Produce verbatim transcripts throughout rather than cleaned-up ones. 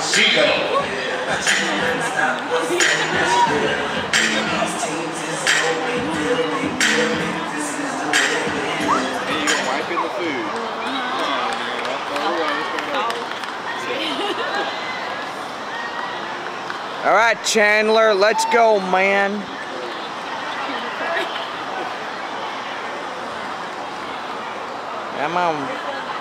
Zico. All right, Chandler, let's go, man. Come on.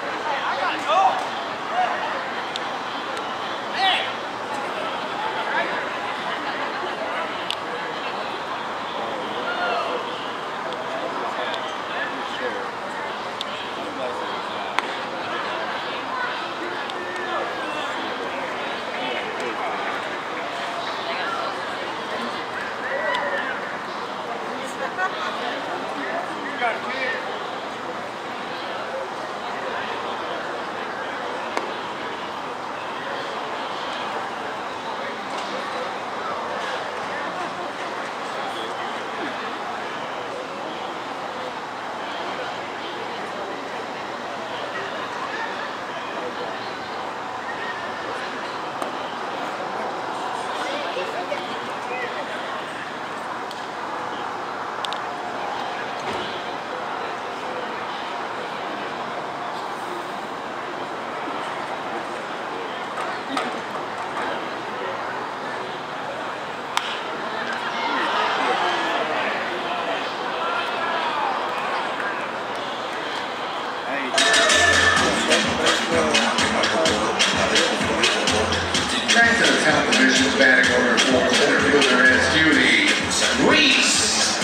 Batting order for center fielder is Judy Reese.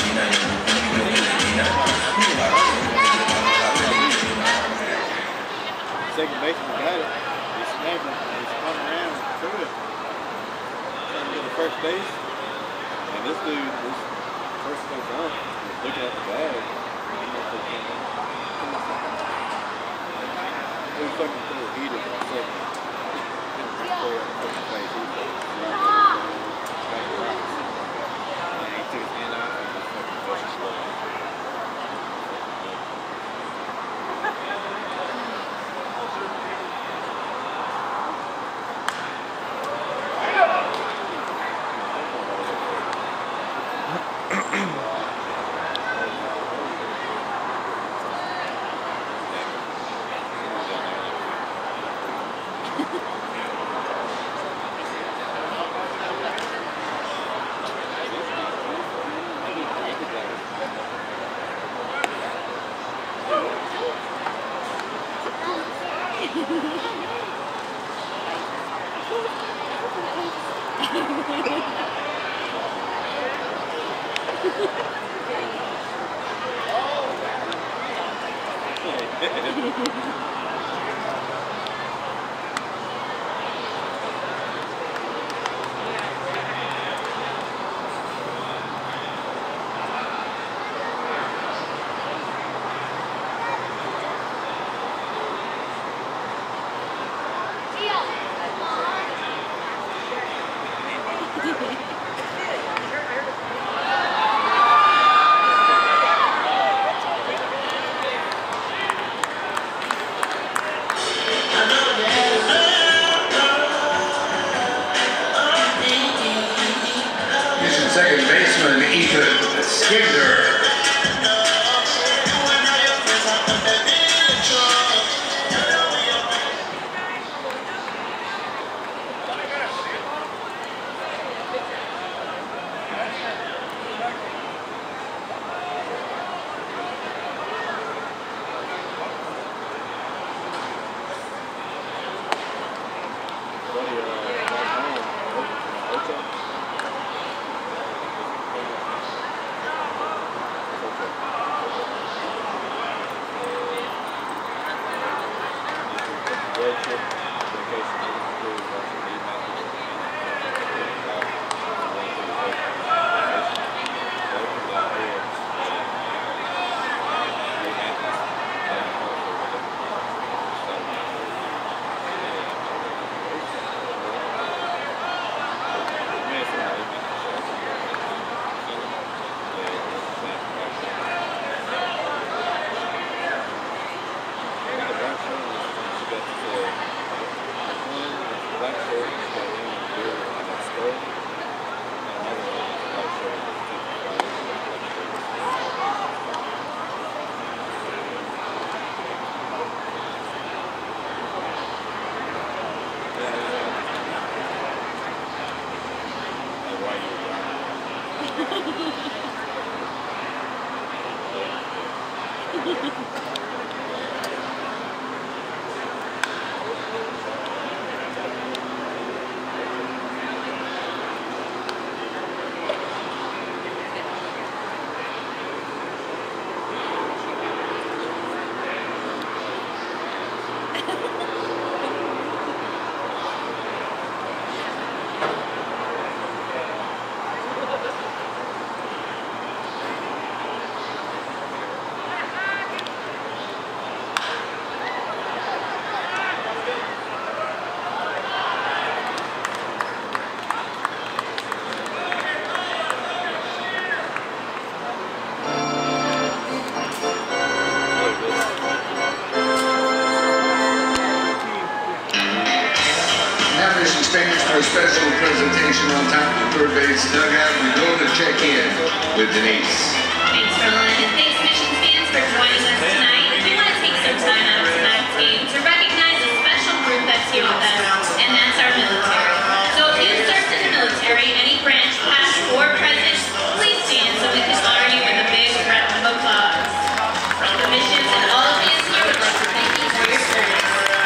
Second baseman got it. He's snapping. He's coming around to it. Trying to get the first base. And this dude, this first comes on, is looking at the bag. He was fucking through the heater for a second. Second baseman Ethan Skidner. For a special presentation on top of the third base dugout, we go to check in with Denise. Thanks, Roland, and thanks, Mission fans, for joining us tonight. We want to take some time out of tonight's game to recognize a special group that's here with us, and that's our military. So if you served in the military, any branch, past or present, please stand so we can honor you with a big round of applause. From the missions and all of us here, we'd like to thank you for your service.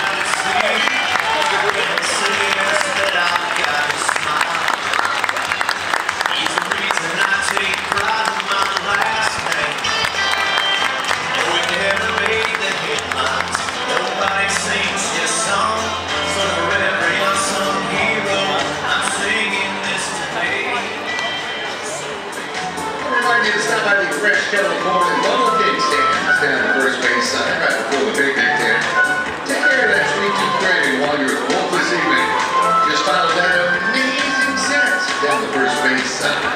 Fresh kettle corn and bubble cake stands down the first base side right before the picnic tent. Take care of that sweet tooth craving while you're at the Wolf this evening. Just follow that amazing set down the first base side.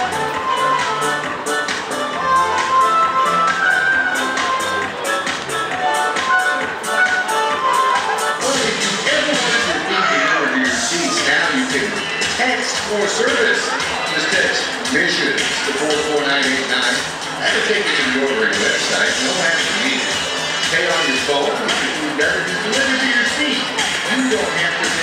Well, if you ever wanted your feet to go to your seats, now you can text for service. Just text missions to four four nine eight nine. That'll take you to the ordering website. No have to be. Pay on your phone. If you'd better be delivered to your seat. You don't have to